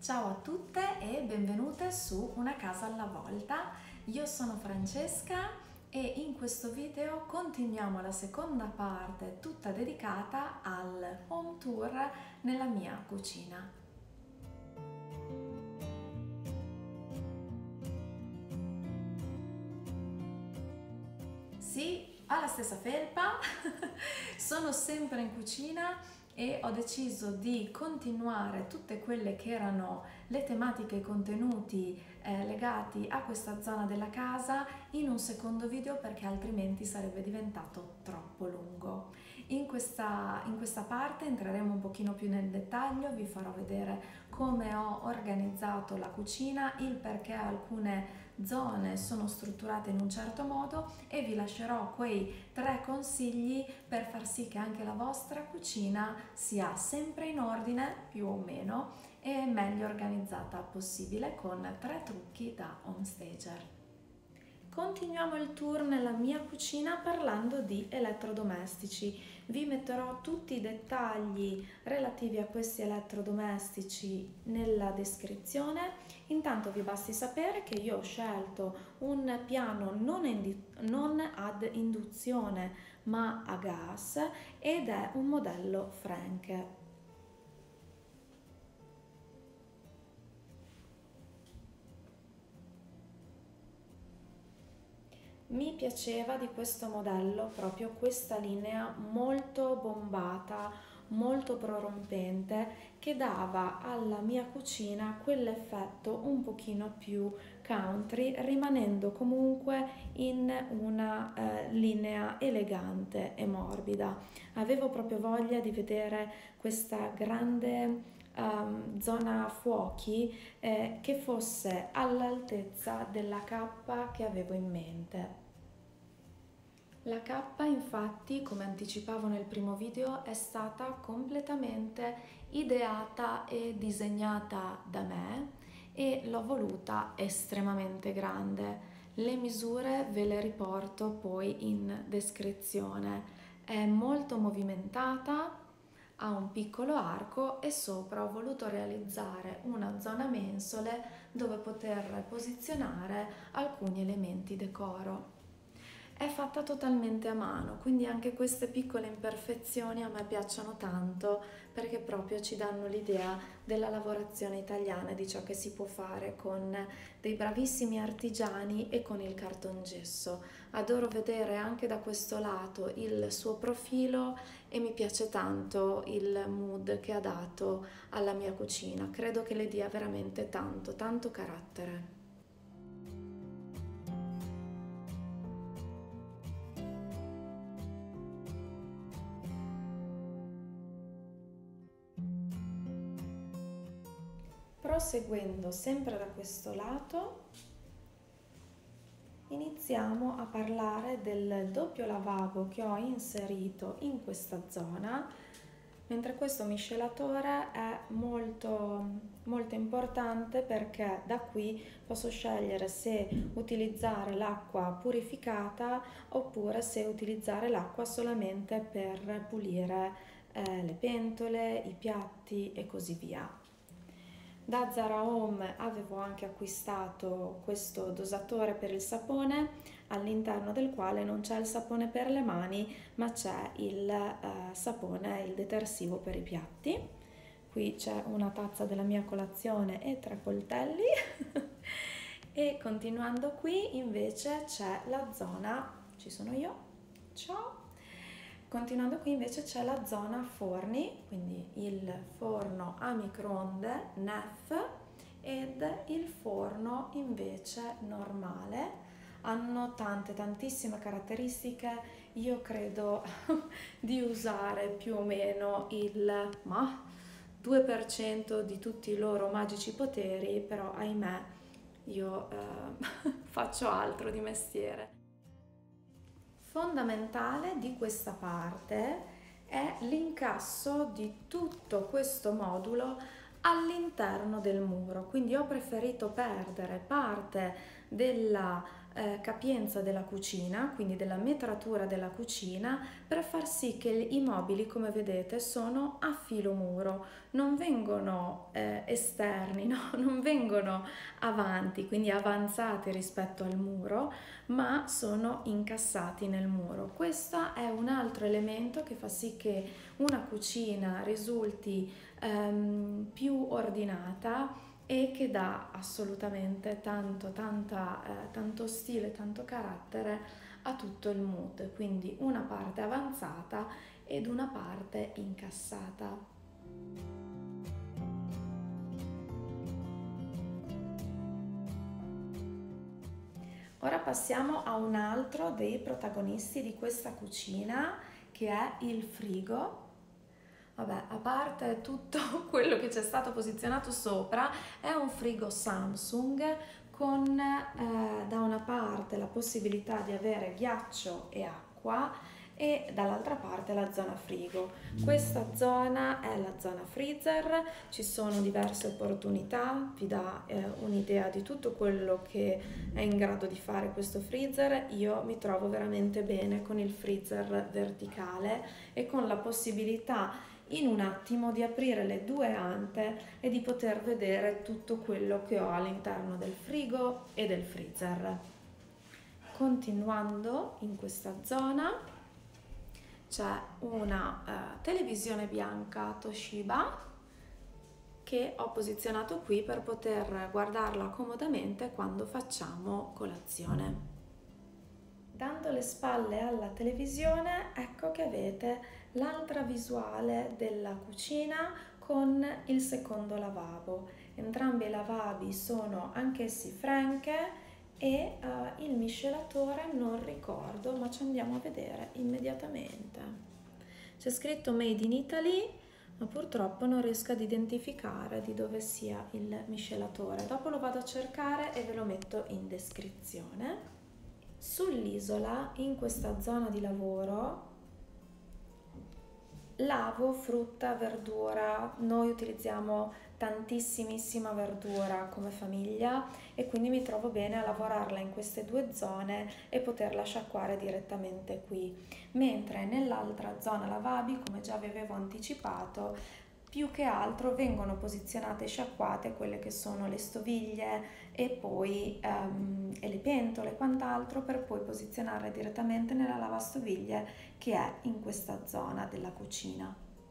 Ciao a tutte e benvenute su Una casa alla volta. Io sono Francesca e in questo video continuiamo la seconda parte tutta dedicata al home tour nella mia cucina. Sì, ha la stessa felpa, sono sempre in cucina e ho deciso di continuare tutte quelle che erano le tematiche e i contenuti legati a questa zona della casa in un secondo video perché altrimenti sarebbe diventato troppo lungo. In questa parte entreremo un pochino più nel dettaglio, vi farò vedere come ho organizzato la cucina, il perché alcune zone sono strutturate in un certo modo e vi lascerò quei 3 consigli per far sì che anche la vostra cucina sia sempre in ordine, più o meno, e meglio organizzata possibile con 3 trucchi da homestager. Continuiamo il tour nella mia cucina parlando di elettrodomestici. Vi metterò tutti i dettagli relativi a questi elettrodomestici nella descrizione. Intanto vi basti sapere che io ho scelto un piano non ad induzione ma a gas ed è un modello Frank. Mi piaceva di questo modello proprio questa linea molto bombata, molto prorompente, che dava alla mia cucina quell'effetto un pochino più country, rimanendo comunque in una linea elegante e morbida. Avevo proprio voglia di vedere questa grande zona fuochi che fosse all'altezza della cappa che avevo in mente. La cappa, infatti, come anticipavo nel primo video, è stata completamente ideata e disegnata da me e l'ho voluta estremamente grande. Le misure ve le riporto poi in descrizione. È molto movimentata, ha un piccolo arco e sopra ho voluto realizzare una zona mensole dove poter posizionare alcuni elementi decoro. È fatta totalmente a mano, quindi anche queste piccole imperfezioni a me piacciono tanto perché proprio ci danno l'idea della lavorazione italiana e di ciò che si può fare con dei bravissimi artigiani e con il cartongesso. Adoro vedere anche da questo lato il suo profilo e mi piace tanto il mood che ha dato alla mia cucina. Credo che le dia veramente tanto carattere. Proseguendo sempre da questo lato, iniziamo a parlare del doppio lavabo che ho inserito in questa zona, mentre questo miscelatore è molto importante perché da qui posso scegliere se utilizzare l'acqua purificata oppure se utilizzare l'acqua solamente per pulire le pentole, i piatti e così via. Da Zara Home avevo anche acquistato questo dosatore per il sapone, all'interno del quale non c'è il sapone per le mani, ma c'è il sapone, il detersivo per i piatti. Qui c'è una tazza della mia colazione e 3 coltelli. E continuando qui invece c'è la zona, ci sono io, ciao! Continuando qui invece c'è la zona forni, quindi il forno a microonde NEF ed il forno invece normale. Hanno tantissime caratteristiche, io credo di usare più o meno il 2% di tutti i loro magici poteri, però ahimè io faccio altro di mestiere. Fondamentale di questa parte è l'incasso di tutto questo modulo all'interno del muro, quindi ho preferito perdere parte della capienza della cucina, quindi della metratura della cucina, per far sì che i mobili, come vedete, sono a filo muro, non vengono esterni, no? Non vengono avanti, quindi avanzati rispetto al muro, ma sono incassati nel muro. Questo è un altro elemento che fa sì che una cucina risulti più ordinata e che dà assolutamente tanto stile, tanto carattere a tutto il mood, quindi una parte avanzata ed una parte incassata. Ora passiamo a un altro dei protagonisti di questa cucina, che è il frigo. Vabbè, a parte tutto quello che c'è stato posizionato sopra, è un frigo Samsung con da una parte la possibilità di avere ghiaccio e acqua e dall'altra parte la zona frigo. Questa zona è la zona freezer, ci sono diverse opportunità, vi dà un'idea di tutto quello che è in grado di fare questo freezer. Io mi trovo veramente bene con il freezer verticale e con la possibilità in un attimo di aprire le due ante e di poter vedere tutto quello che ho all'interno del frigo e del freezer. Continuando in questa zona c'è una televisione bianca Toshiba che ho posizionato qui per poter guardarla comodamente quando facciamo colazione. Dando le spalle alla televisione, ecco che avete l'altra visuale della cucina con il secondo lavabo. Entrambi i lavabili sono anch'essi Franke e il miscelatore non ricordo, ma ci andiamo a vedere immediatamente. C'è scritto Made in Italy, ma purtroppo non riesco ad identificare di dove sia il miscelatore. Dopo lo vado a cercare e ve lo metto in descrizione. Sull'isola, in questa zona di lavoro, lavo frutta, verdura. Noi utilizziamo tantissimissima verdura come famiglia e quindi mi trovo bene a lavorarla in queste due zone e poterla sciacquare direttamente qui. Mentre nell'altra zona lavabili, come già vi avevo anticipato, più che altro vengono posizionate e sciacquate quelle che sono le stoviglie e poi e le pentole e quant'altro, per poi posizionarle direttamente nella lavastoviglie che è in questa zona della cucina.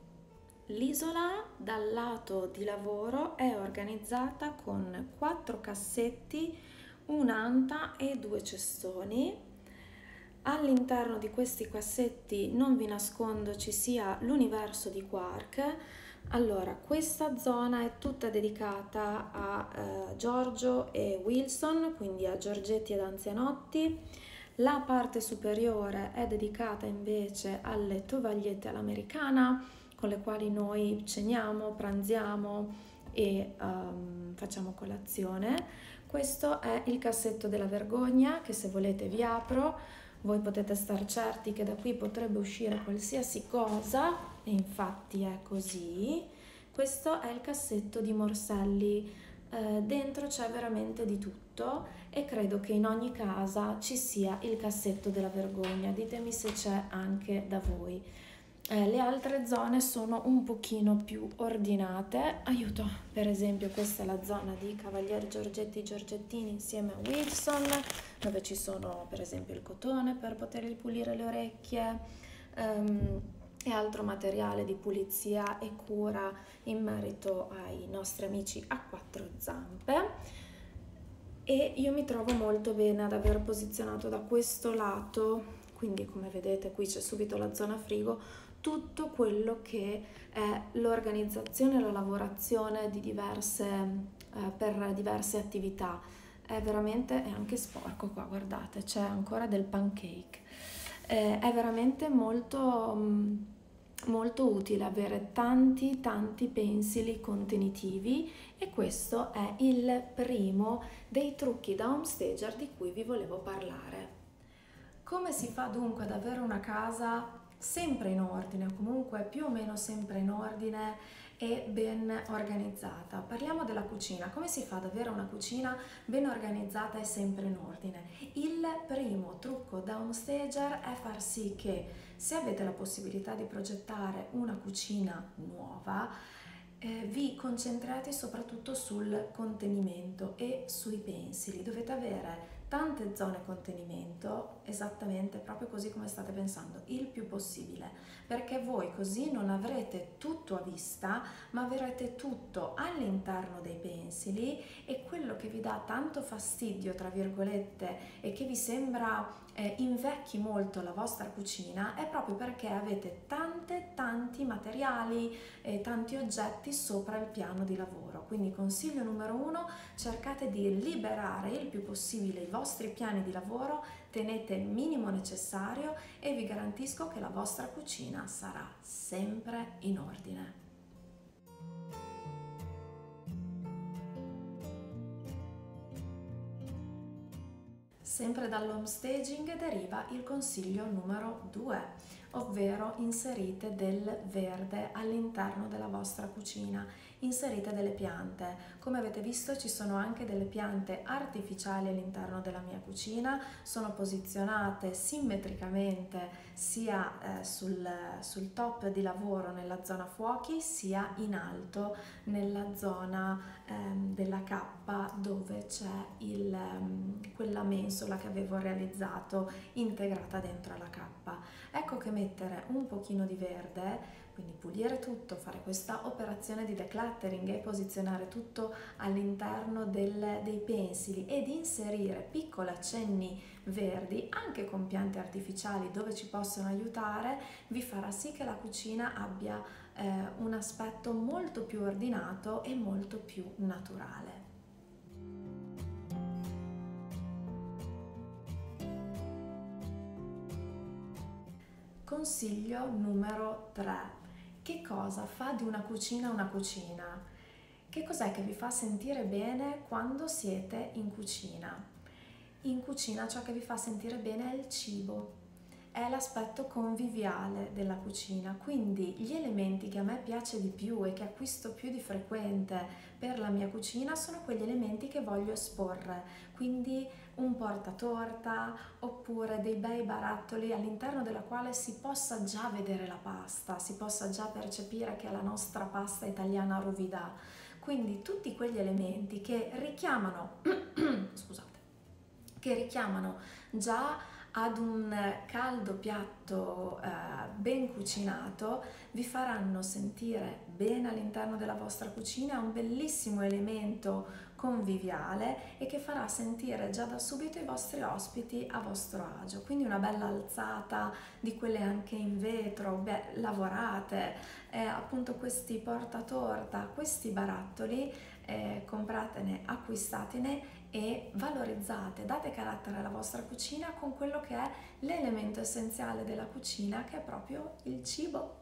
L'isola dal lato di lavoro è organizzata con 4 cassetti, un'anta e 2 cestoni. All'interno di questi cassetti, non vi nascondo, ci sia l'universo di Quark. Allora, questa zona è tutta dedicata a Giorgio e Wilson, quindi a Giorgetti ed anzianotti. La parte superiore è dedicata invece alle tovagliette all'americana, con le quali noi ceniamo, pranziamo e facciamo colazione. Questo è il cassetto della vergogna che, se volete, vi apro. Voi potete star certi che da qui potrebbe uscire qualsiasi cosa, e infatti è così. Questo è il cassetto di Morselli. Dentro c'è veramente di tutto e credo che in ogni casa ci sia il cassetto della vergogna. Ditemi se c'è anche da voi. Le altre zone sono un pochino più ordinate. Aiuto, per esempio questa è la zona di Cavalieri Giorgetti Giorgettini insieme a Wilson, dove ci sono per esempio il cotone per potergli pulire le orecchie e altro materiale di pulizia e cura in merito ai nostri amici a 4 zampe. E io mi trovo molto bene ad aver posizionato da questo lato, quindi come vedete qui c'è subito la zona frigo, tutto quello che è l'organizzazione e la lavorazione di per diverse attività. È anche sporco qua, guardate, c'è ancora del pancake. È veramente molto utile avere tanti pensili contenitivi, e questo è il primo dei trucchi da homestager di cui vi volevo parlare. Come si fa dunque ad avere una casa sempre in ordine, comunque più o meno sempre in ordine, e ben organizzata. Parliamo della cucina. Come si fa ad avere una cucina ben organizzata e sempre in ordine? Il primo trucco da homestager è far sì che, se avete la possibilità di progettare una cucina nuova, vi concentrate soprattutto sul contenimento e sui pensili. Dovete avere tante zone contenimento, esattamente proprio così come state pensando, il più possibile, perché voi così non avrete tutto a vista, ma avrete tutto all'interno dei pensili, e quello che vi dà tanto fastidio, tra virgolette, e che vi sembra invecchi molto la vostra cucina, è proprio perché avete tanti materiali e tanti oggetti sopra il piano di lavoro. Quindi consiglio numero 1: cercate di liberare il più possibile i vostri piani di lavoro, tenete il minimo necessario e vi garantisco che la vostra cucina sarà sempre in ordine. Sempre dall'homestaging deriva il consiglio numero 2, ovvero inserite del verde all'interno della vostra cucina, inserite delle piante. Come avete visto, ci sono anche delle piante artificiali all'interno della mia cucina, sono posizionate simmetricamente sia sul top di lavoro nella zona fuochi, sia in alto nella zona della cappa, dove c'è quella mensola che avevo realizzato integrata dentro alla cappa. Ecco che mettere un pochino di verde, quindi pulire tutto, fare questa operazione di decluttering e posizionare tutto all'interno dei pensili ed inserire piccoli accenni verdi anche con piante artificiali dove ci possono aiutare, vi farà sì che la cucina abbia un aspetto molto più ordinato e molto più naturale. Consiglio numero 3. Che cosa fa di una cucina una cucina? Che cos'è che vi fa sentire bene quando siete in cucina? In cucina ciò che vi fa sentire bene è il cibo, è l'aspetto conviviale della cucina, quindi gli elementi che a me piace di più e che acquisto più di frequente per la mia cucina sono quegli elementi che voglio esporre, quindi un portatorta oppure dei bei barattoli all'interno della quale si possa già vedere la pasta, si possa già percepire che è la nostra pasta italiana ruvida. Quindi tutti quegli elementi che richiamano, scusate, che richiamano già ad un caldo piatto ben cucinato, vi faranno sentire bene all'interno della vostra cucina, un bellissimo elemento conviviale e che farà sentire già da subito i vostri ospiti a vostro agio. Quindi una bella alzata di quelle anche in vetro, lavorate, appunto questi portatorta, questi barattoli, compratene, acquistatene e valorizzate, date carattere alla vostra cucina con quello che è l'elemento essenziale della cucina, che è proprio il cibo.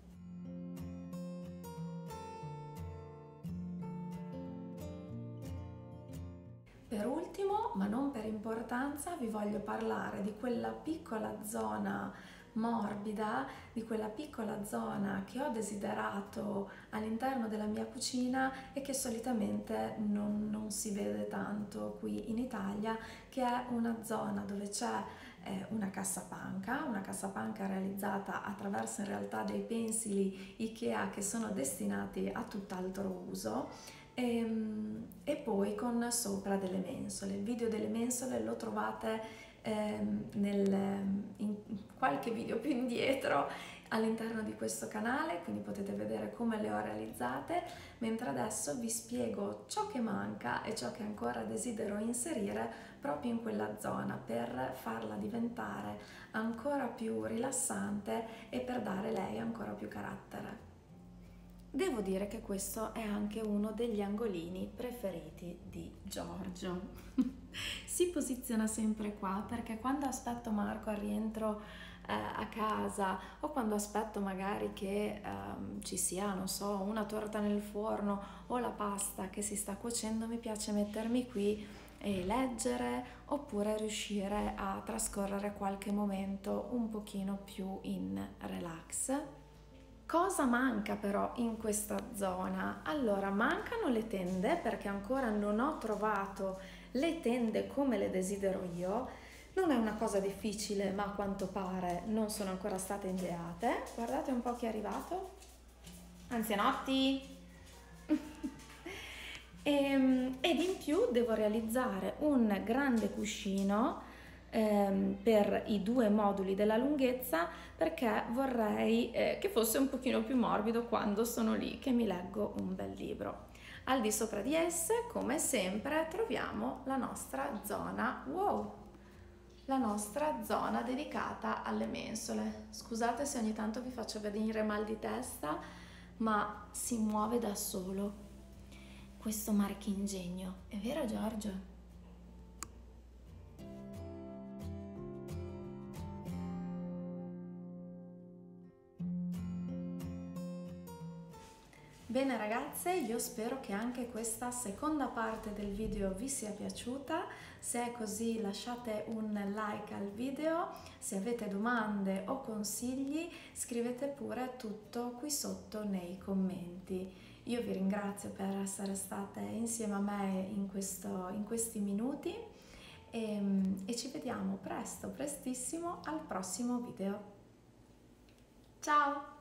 Per ultimo, ma non per importanza, vi voglio parlare di quella piccola zona morbida, di quella piccola zona che ho desiderato all'interno della mia cucina e che solitamente non si vede tanto qui in Italia, che è una zona dove c'è una cassapanca realizzata attraverso in realtà dei pensili IKEA che sono destinati a tutt'altro uso. E poi con sopra delle mensole. Il video delle mensole lo trovate in qualche video più indietro all'interno di questo canale, quindi potete vedere come le ho realizzate, mentre adesso vi spiego ciò che manca e ciò che ancora desidero inserire proprio in quella zona per farla diventare ancora più rilassante e per dare lei ancora più carattere. Devo dire che questo è anche uno degli angolini preferiti di Giorgio. Si posiziona sempre qua perché quando aspetto Marco al rientro a casa, o quando aspetto magari che ci sia, non so, una torta nel forno o la pasta che si sta cuocendo, mi piace mettermi qui e leggere, oppure riuscire a trascorrere qualche momento un pochino più in relax. Cosa manca però in questa zona? Allora, mancano le tende perché ancora non ho trovato le tende come le desidero io. Non è una cosa difficile, ma a quanto pare non sono ancora state ideate. Guardate un po' chi è arrivato. Anzianotti! Ed in più devo realizzare un grande cuscino per i due moduli della lunghezza perché vorrei che fosse un pochino più morbido quando sono lì che mi leggo un bel libro. Al di sopra di esse, come sempre, troviamo la nostra zona, wow, la nostra zona dedicata alle mensole. Scusate se ogni tanto vi faccio venire mal di testa, ma si muove da solo questo marchingegno, è vero Giorgio? Bene ragazze, io spero che anche questa seconda parte del video vi sia piaciuta. Se è così lasciate un like al video, se avete domande o consigli scrivete pure tutto qui sotto nei commenti. Io vi ringrazio per essere state insieme a me in questi minuti e ci vediamo presto, prestissimo al prossimo video. Ciao!